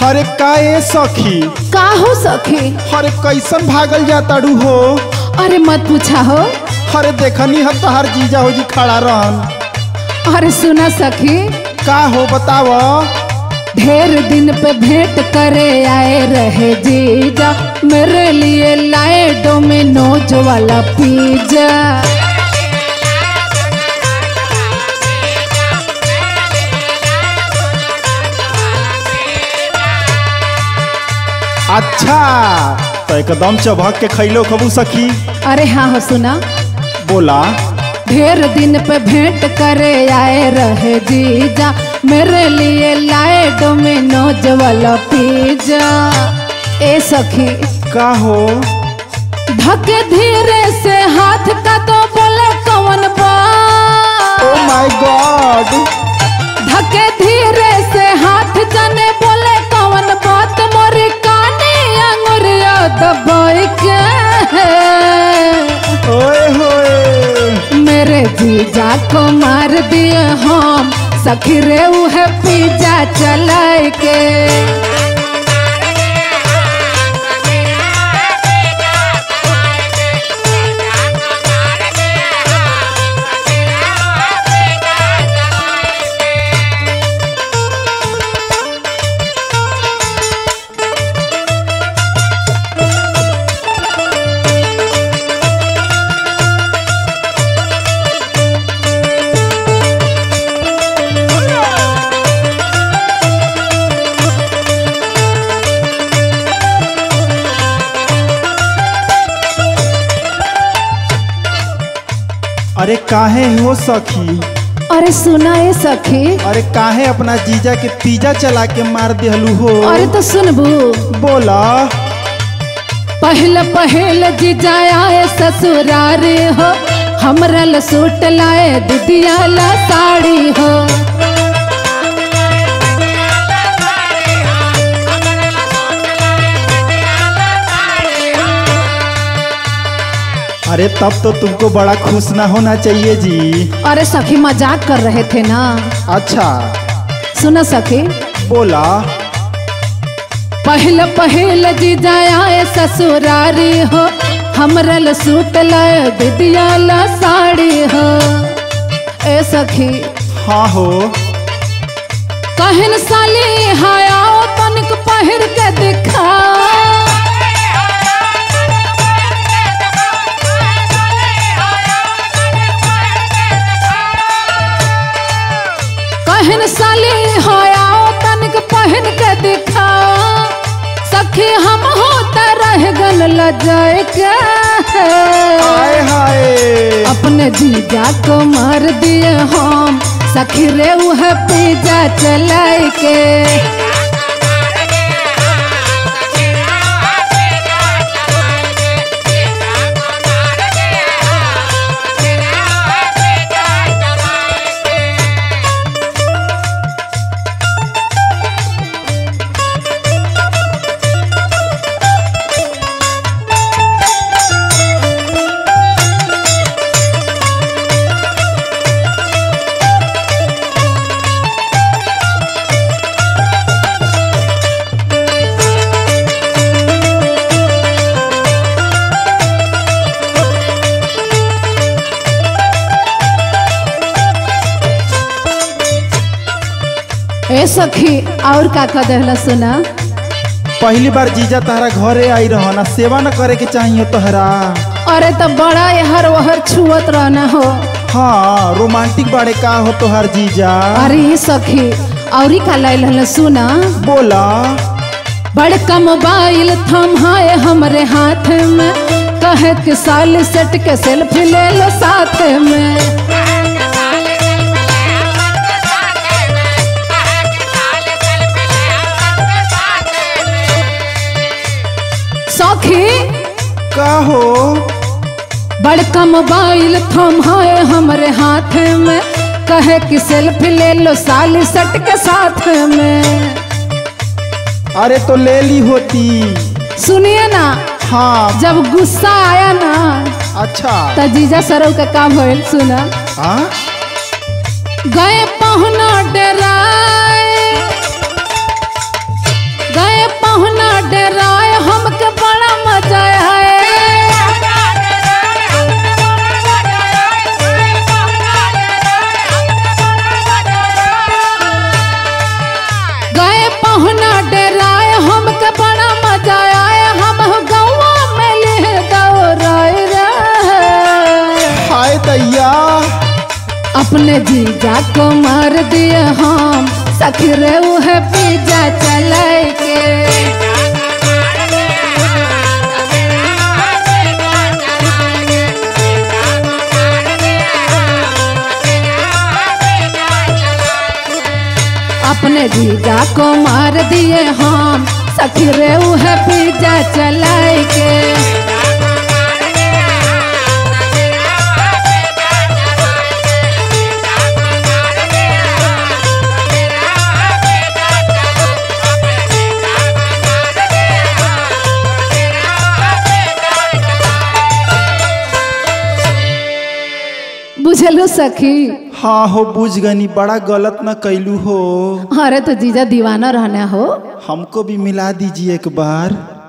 हरे का ए सखी का हो सखी? हरे कैसन भागल जाताड़ू हो? अरे मत पूछा हो। हरे देखनी हम तहार जीजा हो जी खड़ा रहन। अरे सुना सखी, का हो बताव? ढेर दिन पे भेंट करे आए रहे जीजा, मेरे लिए लाए डोमिनोज वाला पिज्जा। अच्छा तो एकदम चबक के खैलो खबू सखी। अरे हाँ हो सुना, बोला। ढेर दिन पे भेंट करे आए रहे जीजा, मेरे लिए लाए डोमिनोज वाला पिज्जा। ए सखी का हो? धके धीरे से हाथ का तो बोले कौन बा। Oh my God. धके धीरे से हाथ जाने बोले कौन बात, मोरी कानी अंगुरिया दबाई के। ओए होए मेरे जीजा को मार दिए हम, सखी रे है पिज्जा चलाए के। अरे काहे हो सखी? अरे सुना ए सखी, अरे काहे अपना जीजा के पिज्जा चला के मार दिहलू हो? अरे तो सुनबू। बोला। पहले पहले जीजा आए ससुराल हो, हमरा ला सूट लाए दीदिया ला साड़ी हो। अरे तब तो तुमको बड़ा खुश ना होना चाहिए जी। अरे सखी मजाक कर रहे थे ना। अच्छा सुना सखी, बोला। पहले पहले जीजा आए ससुरारी हो, हमरा ला सूट लाए दीदिया ला साड़ी हो। ए सखी हाँ हो। कहन साली हायाओ तनिक पहिर के दिखा। कहन साली हायाओ तनिक पहन के दिखा, सखी हम होता रह गल लजाए के। हाय हाय। अपने जीजा को मार दिए हम, सखी रे है पिज्जा चलाए के। ए सखी और का कदहला सुना। पहली बार जीजा तहरा घरे आई रहना, सेवा न करे के चाहिए तोहरा। अरे तो बड़ा हर वहर छुअत रहना हो। हाँ रोमांटिक बाड़े का हो तोहर जीजा। अरे सखी और का लाइल सुना। बोला। बड़का मोबाइल थमाए हमरे हाथ में, कहे कि साल सेट के सेल्फी ले लो साथ में। सखी का हो? बड़का मोबाइल थमाए हमरे हाथ में, कहे कि सेल्फी ले लो साली सट के साथ में। अरे तो ले ली होती। सुनिए ना। हाँ जब गुस्सा आया ना। अच्छा तो जीजा सरव का काम भइल सुना। हाँ गए पहुना डराए, ना डराए हमके बड़ा मजा आए हम गौवा में ले दौड़ाए रहे। हाय दैया अपने जीजा को मार दिए हम सखी रे उहे पिज्जा चलाए के। अपने जीजा को मार दिए हम सखी रे उहे पिज्जा चलाए के। बुझलू सखी? हाँ हो बुझ गनी, बड़ा गलत न कैलू हो। अरे तो जीजा दीवाना रहना हो। हमको भी मिला दीजिए एक बार।